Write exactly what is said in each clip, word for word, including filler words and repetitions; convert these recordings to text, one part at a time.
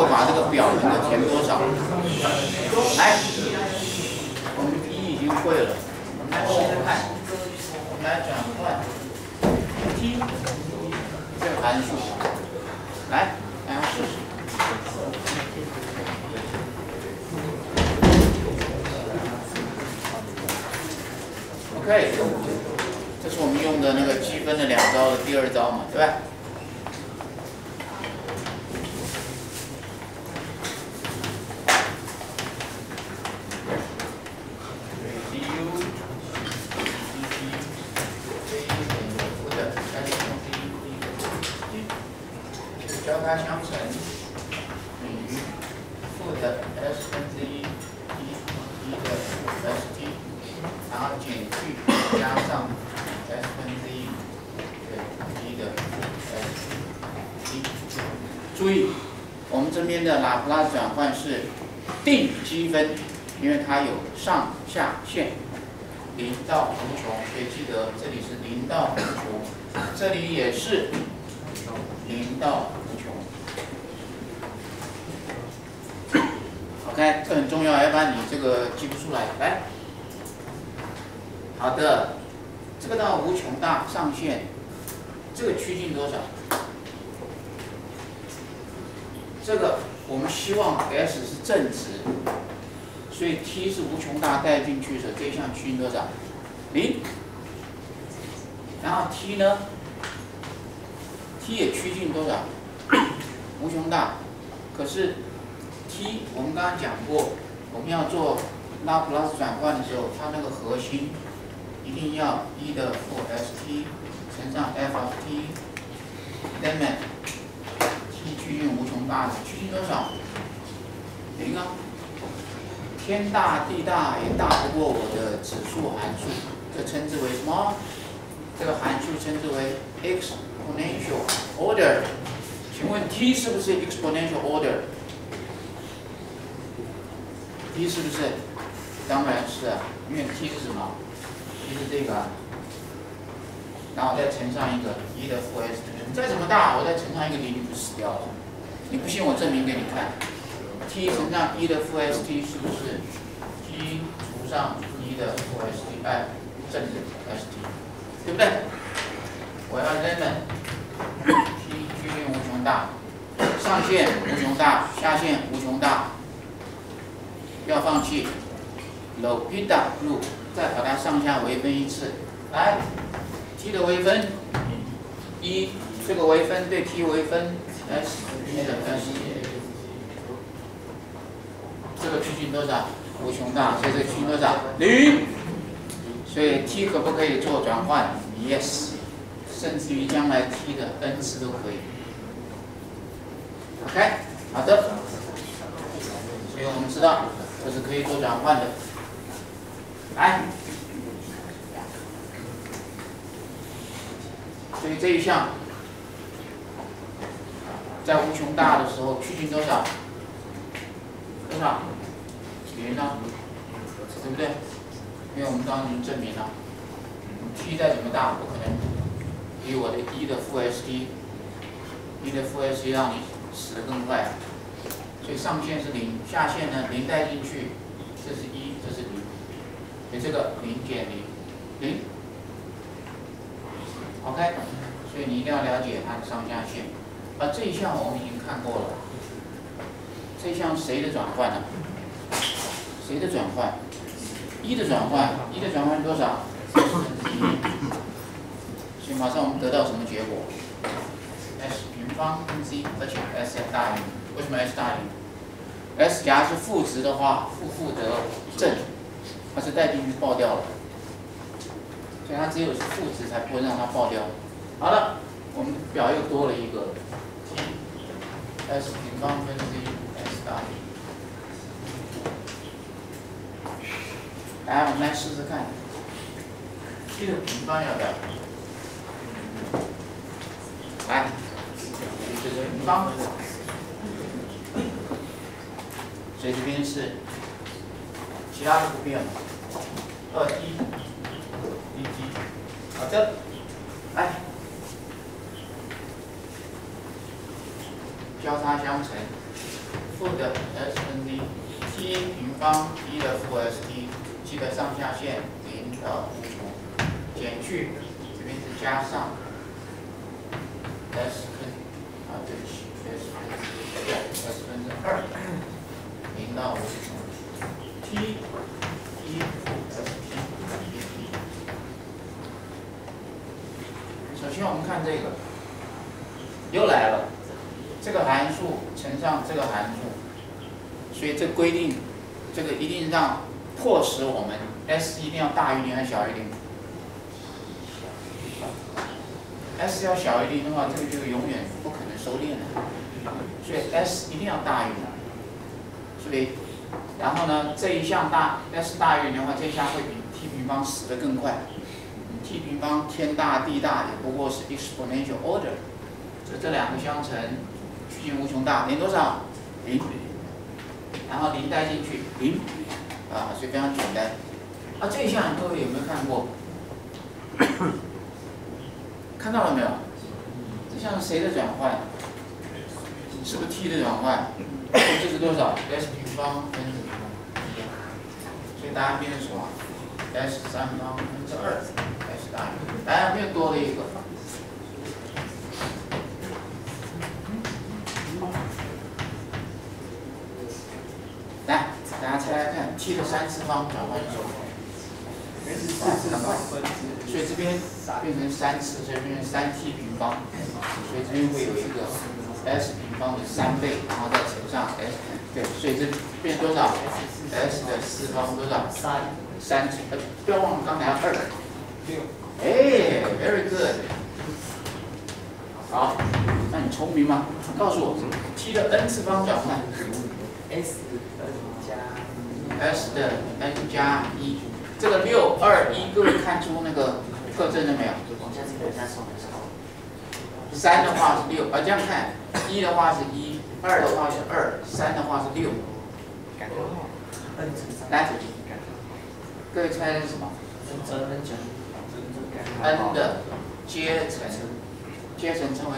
够把这个表能够填多少？来，我们一已经会了，我们来试试看，我们来转换 t 这个函数，来，大家试试。OK， 这是我们用的那个积分的两招的第二招嘛，对吧？交叉相乘等于负的 s 分之一 t 一的 st， 然后减去加上 s 分之一对一的 st。注意，我们这边的拉普拉斯转换是定积分，因为它有上下限，零到无穷，所以记得这里是零到无穷，这里也是零到无穷。OK， 这很重要，要不然你这个记不出来。来，好的，这个到无穷大上限，这个趋近多少？这个我们希望 s 是正值，所以 t 是无穷大带进去的时候，这一项趋近多少？零。然后 t 呢 ？t 也趋近多少？无穷大，可是 t 我们刚刚讲过，我们要做拉普拉斯转换的时候，它那个核心一定要一的负 st 乘上 f of t limit t 趋近无穷大的趋近多少？零啊！天大地大也大不过我的指数函数，这称之为什么？这个函数称之为 exponential order。请问 t 是不是 exponential order？ t 是不是？当然是啊，因为 t 是什么 ？t 是这个、啊，然后再乘上一个一的负 s， 再怎么大，我再乘上一个零，你不死掉了？你不信，我证明给你看。t 乘上一的负 st 是不是 t 除上一的负 st 哎正 st， 对不对？我要 limit t 趋近无穷大，上限无穷大，下限无穷大。不要放弃 ，L'Hopital loop， 再把它上下微分一次。来 ，t 的微分一，这个微分对 t 微分 s 一的 s， 这个趋近多少？无穷大，所以这个趋近多少？零。所以 t 可不可以做转换 ？Yes， 甚至于将来 t 的 n 次都可以。OK， 好的。所以我们知道。这是可以做转换的。来，所以这一项在无穷大的时候趋近多少？多少？零啊，对不对？因为我们刚刚已经证明了 ，t 再怎么大，不可能比我的一的负 st， 一的负 st 让你死得更快。所以上限是零，下限呢零带进去，这是一，这是零，所以这个零减零，零 ，OK， 所以你一定要了解它的上下限。而这一项我们已经看过了，这一项谁的转换呢？谁的转换？一的转换，一的转换多少？所以马上我们得到什么结果 ？s 平方分之一，而且 s 要大于。为什么 s 大于 ？s 假如是负值的话，负负得正，它是带进去爆掉了，所以它只有是负值才不会让它爆掉。好了，我们表又多了一个 t s 平方分之一 s 大于。来，我们来试试看 t 的平方要不要？来，这个平方。所以这边是其他的不变了，二 t dt， 好的，来交叉相乘 t， t 的上下限零到无穷，减去这边是加上 s 分啊，对不起 ，s 分之对 s 分之二，零到无穷 t 一负 st dt。首先我们看这个，又来了，这个函数乘上这个函数，所以这规定，这个一定让迫使我们 s 一定要大于零还是小于零 ？s 要小于零的话，这个就永远不可能收敛了，所以 s 一定要大于零。所以，然后呢，这一项大 s 大于零的话，这一项会比 t 平方死得更快。t 平方天大地大，也不过是 exponential order。这这两个相乘，趋近无穷大，零多少？零。然后零带进去，零。啊，所以非常简单。啊，这一项各位有没有看过？看到了没有？这项是谁的转换？是不是 t 的转换？这是多少 ？s 平方分之平方。所以答案变成什么 ？s 三方分之二 ，s 大于。答案变多了一个。来，大家猜猜看 ，t 的三次方转换是什么？所以这边变成三次，这边变成三 t 平方，所以这边会有一个 s 平方的三倍，然后再乘上 s， 对，所以这变多少 ？s 的四方多少？三，三，呃，不要忘了刚才二，六，哎 ，very good。好，那你聪明吗？告诉我 ，t 的 n 次方转换 s n 加 s 的 n 加一。这个六二一，各位看出那个特征了没有？三的话是六，啊这样看，一的话是一，二的话是二，三的话是六。来，各位猜是什么 ？n 的阶乘，阶乘称为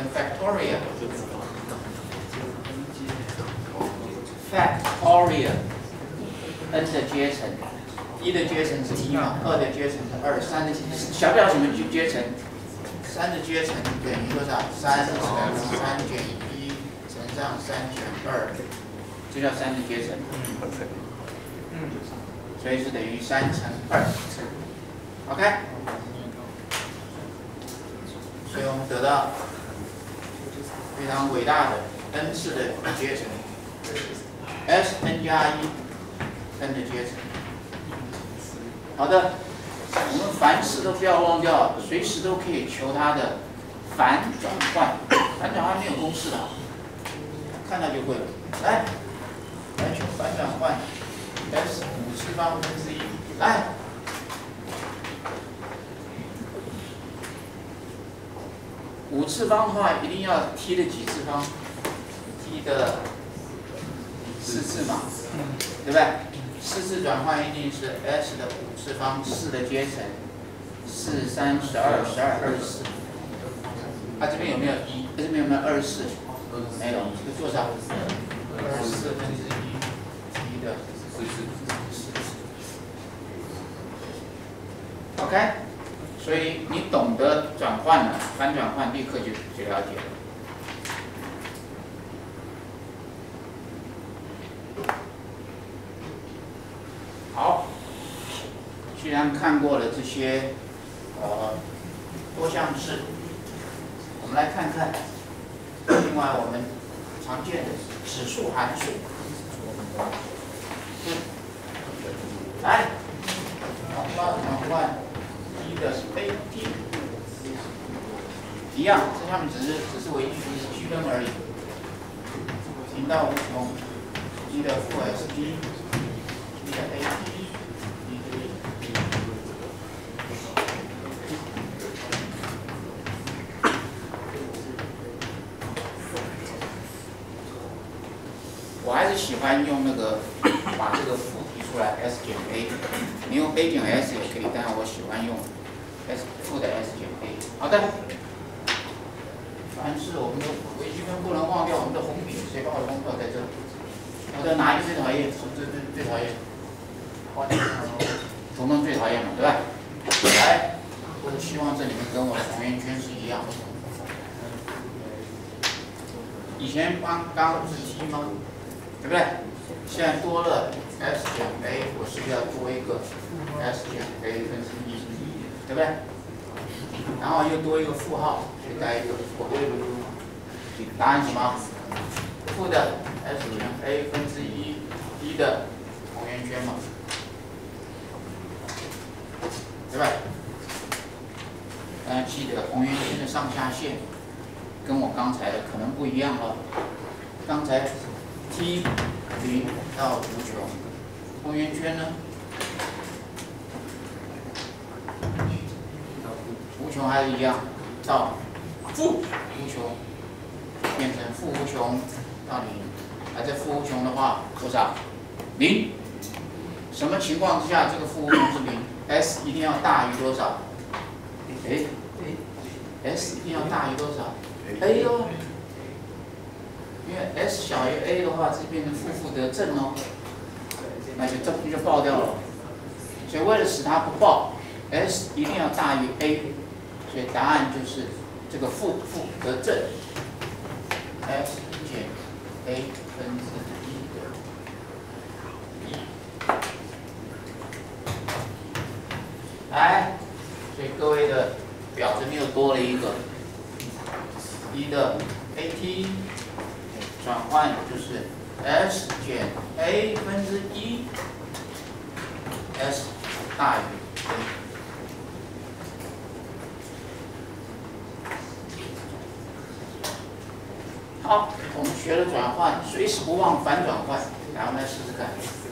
factorial。factorial n 的阶乘。一的阶乘是一嘛，二的阶乘是二，三的晓不晓得什么阶乘？三的阶乘等于多少？三乘三减一乘上三减二，这叫三的阶乘。嗯，所以是等于三乘二。OK， 所以我们得到非常伟大的 n 次的阶乘 ，s n 加一 n 的阶乘。好的，我们凡事都不要忘掉，随时都可以求它的反转换。反转换没有公式的，看到就会了。来，来求反转换 ，s 五次方分之一。来，五次方的话，一定要 t 的几次方 ？t 的四次嘛，对不对？四次转换一定是 s 的五次方，四的阶乘，四三十二，十二二十四。它、啊、这边有没有一？这边有没有二十四？没有，这个多少？二十四分之一，一的四次。OK， 所以你懂得转换了，反转换立刻就就了解了。好，既然看过了这些呃多项式，我们来看看另外我们常见的指数函数。嗯，来，转换转换一的 a t， 一样，这上面只是只是为区分而已。零到无穷，一的负 st。一的 a t， 一的 我还是喜欢用那个把这个负提出来 s 减 a， 你用 a 减 s 也可以，但是我喜欢用 s 负的 s 减 a。好的，凡是我们的微积分不能忘掉我们的红笔，谁帮我的功课在这？好的，哪一个最讨厌？是不是最最讨厌？ 统统最讨厌嘛，对吧？来，我是希望这里面跟我的同圆圈是一样的。以前刚刚不是 T 吗？对不对？现在多了 S 减 A， 我是不是要多一个 S 减 A 分之一，对不对？然后又多一个负号，再加一个负号。答案是什么？负的 S 减 A 分之一一的同圆圈嘛，对吧？大家记得同圆圈的上下限跟我刚才的可能不一样了。刚才 T 零到无穷，同圆圈呢？无穷还是一样，到负无穷变成负无穷到零，而这负无穷的话多少？零。什么情况之下这个负无穷是零 ？S 一定要大于多少？哎 ，S 一定要大于多少 ？A 哦，因为 S 小于 A 的话，这变成负负得正哦，那就这不就爆掉了。所以为了使它不爆 ，S 一定要大于 A。所以答案就是这个负负得正 ，S 减 A 分之一的一。来，所以各位的表这边又多了一个一的 A T 转换就是 S 减 A 分之一 ，S 大于 A。好，我们学了转换，随时不忘反转换。来，我们来试试看。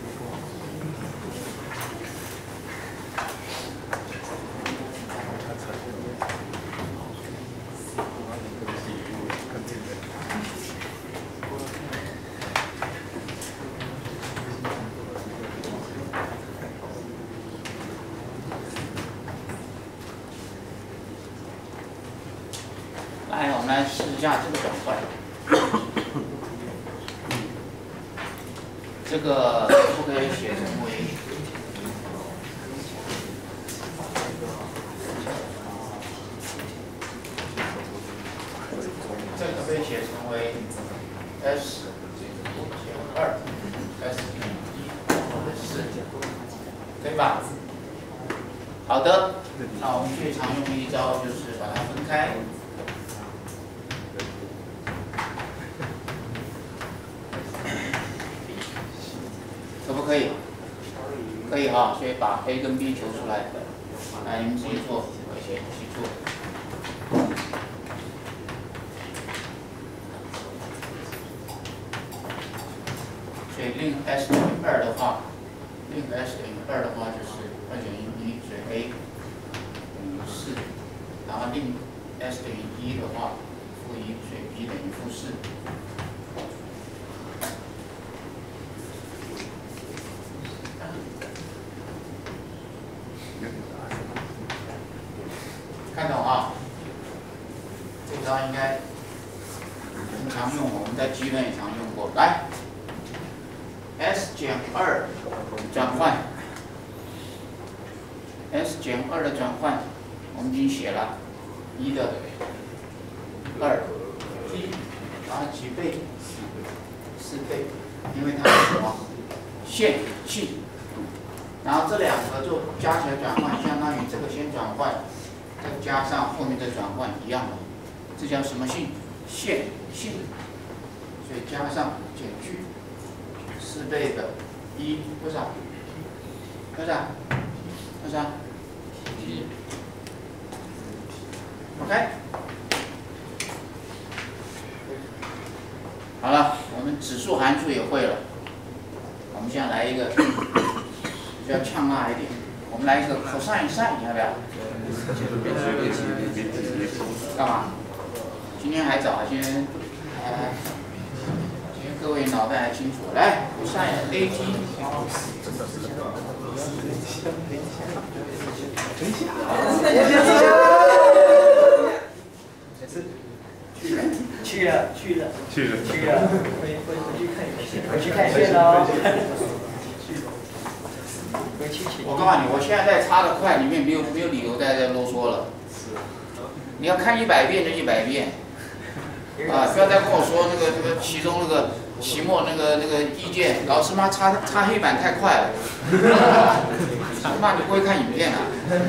来，我们来试一下这个转换。这个可不可以写成为这个可不可以写成为 S 减二 S 减一或者四，对吧？好的，那我们最常用的一招就是把它分开。可不可以？可以哈，所以把 A 跟 B 求出来。来，你们自己做，而且一起做。所以令 S 等于二的话，令 S 等于二的话就是二减一一，所以 A 等于四。然后令 S 等于一的话，负一，所以 B 等于负四。看懂啊？这招应该很常用，我们在基本也常用过。来 ，S 减二转换 ，S 减二的转换，我们已经写了一的二 T， 然后几倍？四倍，因为它是什么？线性。然后这两个就加起来转换，相当于这个先转换。再加上后面的转换一样的，这叫什么性？线性。所以加上减去四倍的一多少？多少？多少？一。OK。好了，我们指数函数也会了。我们现在来一个比较呛辣一点，我们来一个 cosine sin， 要不要？干嘛？今天还早，今天还今天各位脑袋还清楚。来 ，cosine A T。 去了去了去了去了，回回回去看一遍，回去看一遍喽。 告诉你，我现在在插的快，里面没有没有理由再再啰嗦了。 是。 你要看一百遍就一百遍。啊，不要再跟我说那个那个其中那个期末那个那个意见，老师妈擦擦黑板太快了，那你不会看影片啊。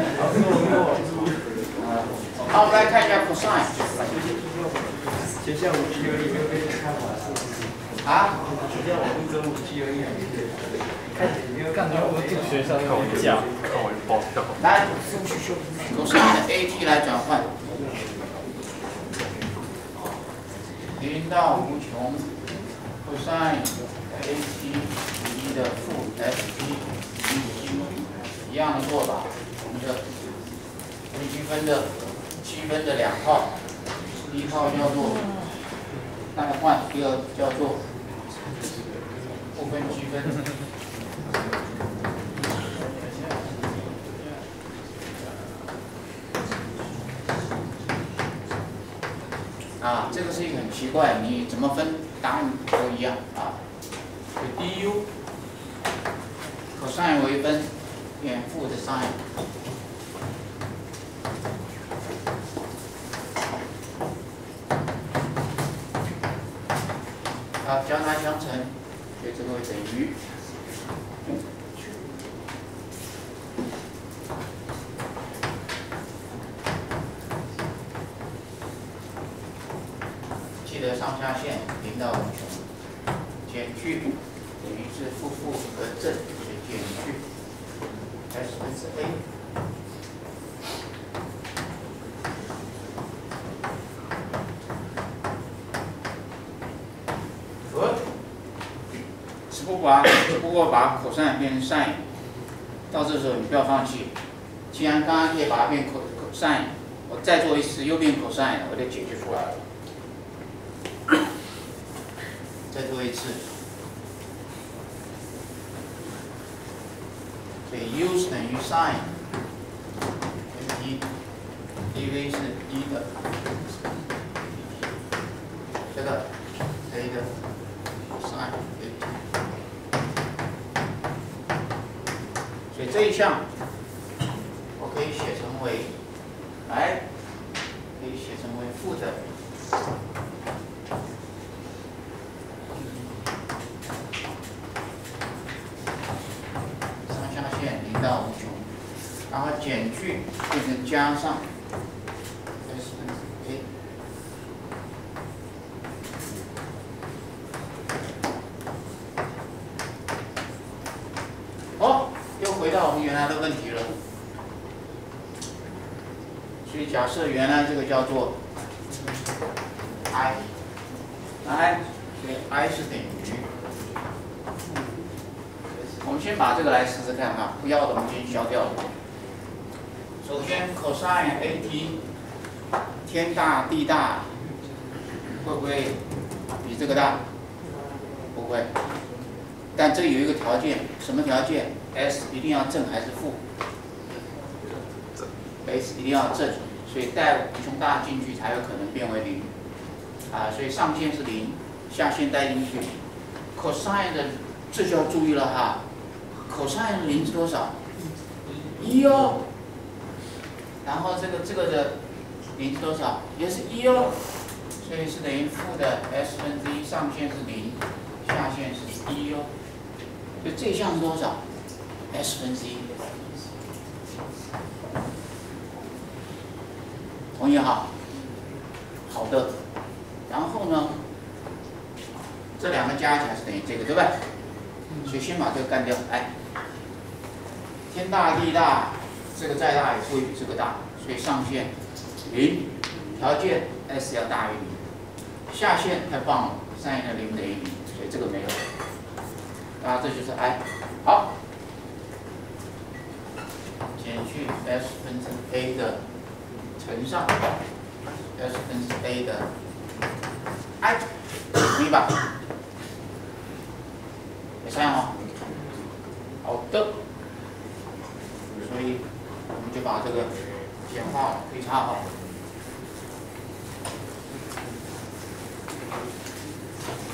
好，我们来看一下 cosine。 学校五 G 而已，没有被看法是。 啊？ 学校网络只有五 G 而已，看你没有看到我这个学生看我价，看我报票。 来，cosine 的 A T 来转换。零到无穷 cosine A T 一的负 S T 一样的做法，我们的微积分的积分的两套，第一套叫做代换，第二叫做部分积分。啊，这个是一个很奇怪，你怎么分答案都一样啊。du cosine 微分减负的 sin。好，将它相乘，所以这个会等于。记得上下限零到无穷，减去等于是负负和正，所以减去 s 分之 a。呃，只不过把只不过把 cosine 变成 sin， 到这时候你不要放弃。既然刚刚可以把它变 cosine， 我再做一次又变 cosine， 我就解决出来了。再做一次，所以 u 是等于 sin 一 ，dv 是一的，这个 a 的 sin 所以这一项我可以写成为，来，可以写成为负的。到无穷，然后减去变成加上 s 分之 a。哦，又回到我们原来的问题了。所以假设原来这个叫做 i，i， 所以 i 是等于。我们先把这个来试试看哈，不要的我们先消掉了。首先 cosine A T 天大地大，会不会比这个大？不会。但这有一个条件，什么条件 ？S 一定要正还是负 ？S 一定要正，所以带无穷大进去才有可能变为零。啊，所以上限是零，下限带进去。cosine 的这就要注意了哈。cosine 零是多少？一哦。然后这个这个的零是多少？也是一哦。所以是等于负的 s 分之一，上限是零，下限是一哦。所以这一项是多少 ？s 分之一。同意哈？好的。然后呢，这两个加起来是等于这个，对不对？所以先把这个干掉，哎，天大地大，这个再大也不会比这个大，所以上限零，条件 s 要大于零，下限太棒了，sin的零等于零，所以这个没有，啊，这就是 i， 好，减去 s 分之 a 的乘上 s 分之 a 的 i， 同意吧？这样哦，好的，所以我们就把这个简化可以插好。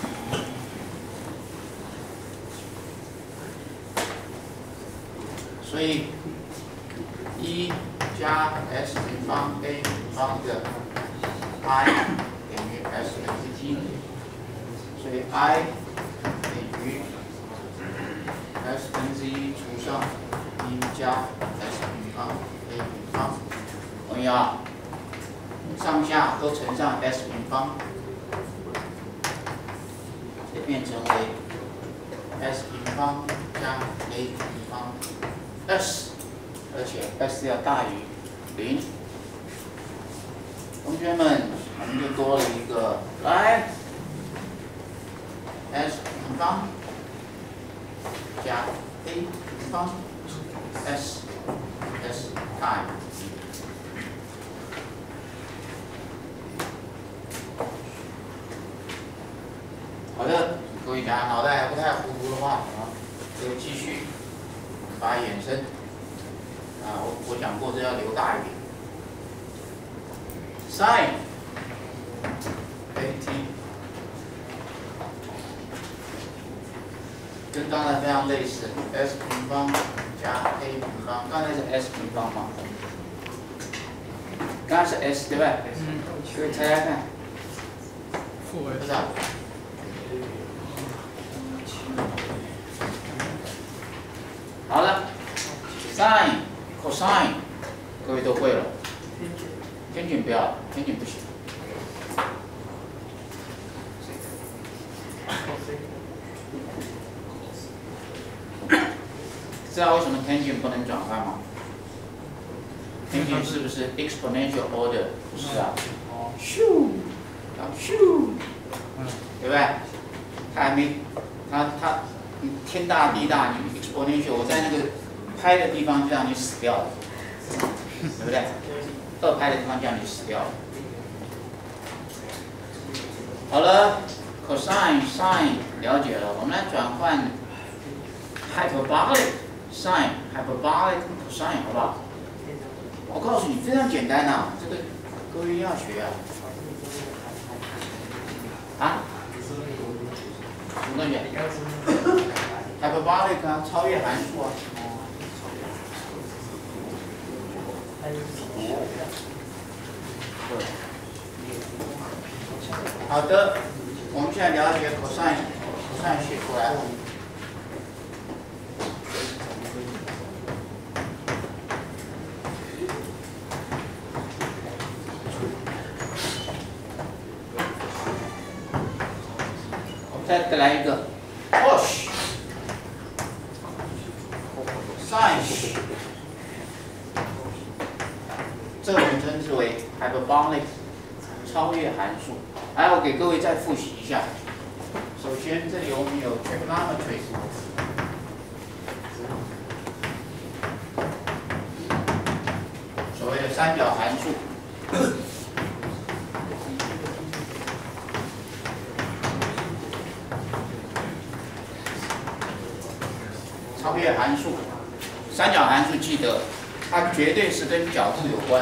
所所以一加 s 平方 a 平方的 i 等于 s 分之 t， 所以 i 等于 s 分之一除上一加 s 平方 a 平方，同意啊？上下都乘上 s 平方，就变成为 s 平方加 a 平方 s， 而且 s 要大于零。同学们，我们就多了一个来 s 平方加 a 平方 s s time。好的，各位讲脑袋还不太糊涂的话啊，就继续把它衍生啊，我我讲过这要留大一点。sin at 跟刚才非常类似 ，s 平方加 a 平方，刚才是 s 平方嘛，刚才是 s 对不对？ 嗯。 各位猜猜看， 负为多少？好了 ，sin、cosine， 各位都会了。天津不要，天津不行。知道为什么 tangent 不能转换吗？ tangent 是不是 exponential order？ 不是啊。咻，然后咻，对不对？它还没，它它，你天大地大，你 exponential， 我在那个拍的地方就让你死掉了，对不对？二拍的地方就让你死掉了。好了 ，cosine、sin 了解了，我们来转换 hyperbolic sin、hyperbolic cosine， 好不好？我告诉你，非常简单呐、啊，这个各位一定要学啊。啊？什么东西 ？hyperbolic 啊，超越函数啊。好的，我们现在了解 cosine，cosine 写出来。我们再来一个 cos sin， 这我们称之为 hyperbolic 超越函数。来，我给各位再复习一下。首先，这里我们有 trigonometry， 所谓的三角函数。超越函数，三角函数记得，它绝对是跟角度有关。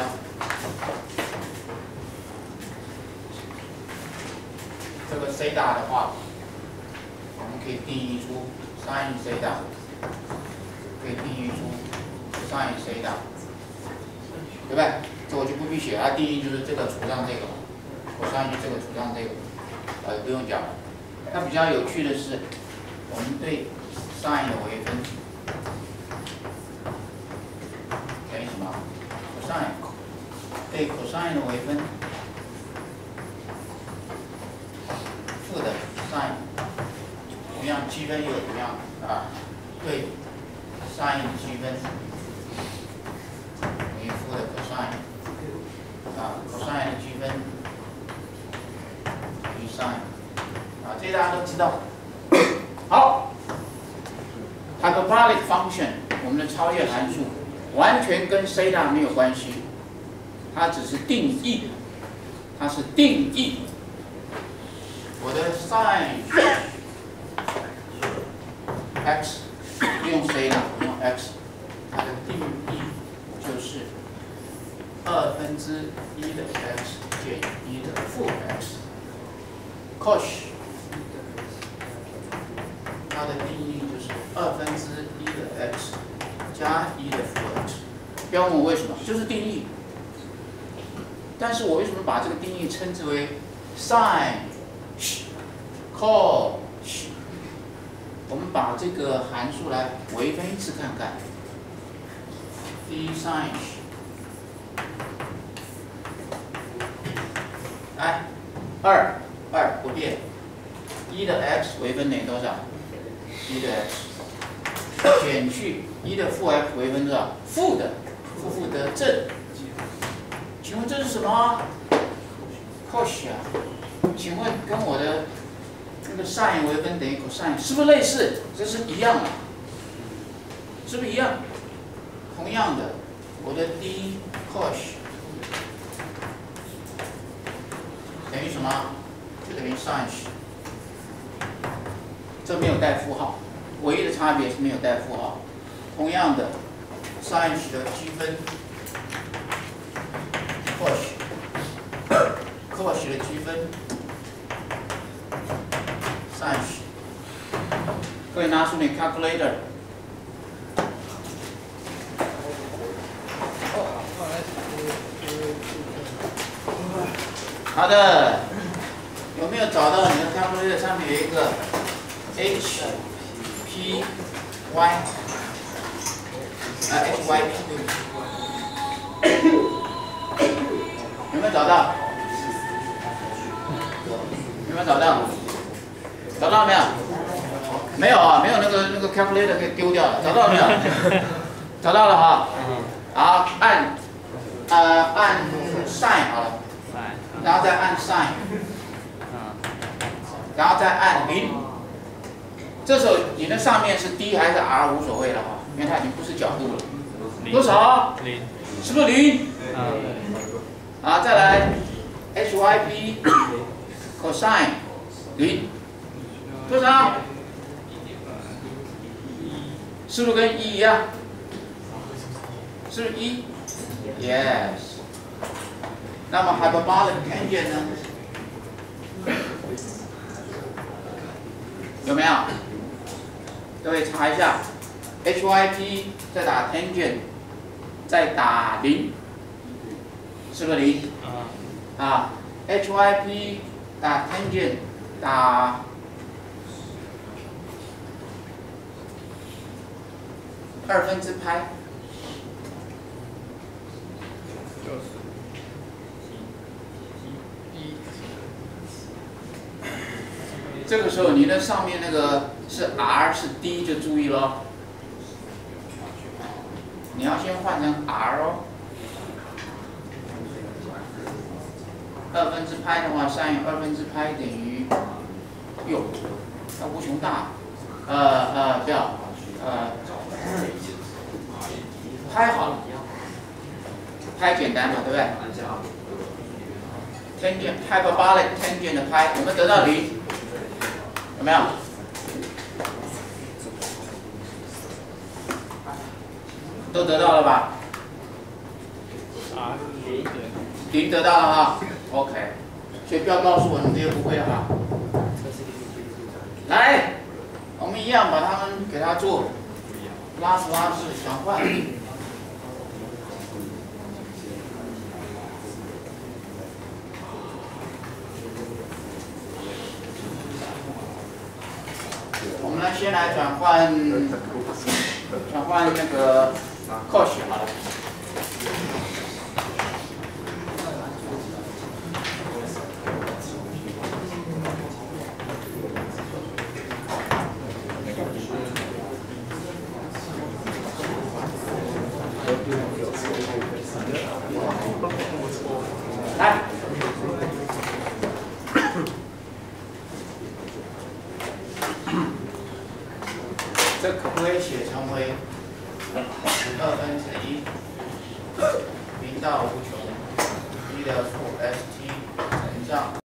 这个 θ 的话，我们可以定义出 sin θ， 可以定义出 sin θ， 对不对？这我就不必写，它定义就是这个除上这个，我上去这个除上这个，呃，不用讲了。它比较有趣的是，我们对 sin 的微分等于什么 ？cosine 对 cosine 的微分。负的 sin， 同样积分又同样啊，对 sin 积分等于负的 cosine， 啊 cosine 的积分等于 sin， 啊这大家都知道。好 ，hyperbolic function 我们的超越函数完全跟 θ 没有关系，它只是定义，它是定义。我的 sin x 不用 c 了，用 x， 它的定义就是二分之一的 x 减一的负 x。cos 它的定义就是二分之一的 x 加一的负 x。不要问我为什么，就是定义。但是我为什么把这个定义称之为 sin cos？ 我们把这个函数来微分一次看看 ，d sin， 来，二二不变，一的 x 微分等于多少？一的 x 减去一的负 x 微分多少？负的，负负得正。请问这是什么 ？cos 啊？请问跟我的那个 sin 微分等于 cos 是不是类似？这是一样的，是不是一样？同样的，我的 d cos 等于什么？就等于 sin。这没有带负号，唯一的差别是没有带负号。同样的 sin 的积分 cos cos 的积分 sin。各位拿出你 calculator。好的，有没有找到你的 calculator 上面有一个 h p y 啊 h y p 有没有找到？有没有找到？找到没有？没有啊，没有那个那个 calculator 可以丢掉了。找到了没有？找到了哈。好，按呃按 sin 好了，然后再按 sin， 然后再按零。这时候你的上面是 d 还是 r 无所谓了哈，因为它已经不是角度了。多少？零。是不是零？嗯。啊，再来 hyp cosine 零，多少？是不是跟一一样？是不是一 ？Yes。那么 hyperbolic tangent 呢？有没有？各位查一下 ，hyp 再打 tangent， 再打零，是不是零？啊 ，hyp 打 tangent 打二分之派。这个时候你的上面那个是 r 是 d 就注意咯，你要先换成 r 哦。二分之派的话，sin二分之派等于六，那无穷大。呃呃，不要，呃，派好了，派简单嘛，对不对 ？tangent hyperbolic tangent 的派，我们得到零。有没有？都得到了吧？零得到了哈 ，OK。所以不要告诉我你这些不会哈。来，我们一样把它们给它做拉丝拉式转换。我们来先来转换，转换那个 cos 好了。来。这可不可以写成为二分之一零到无穷一的负 st 乘上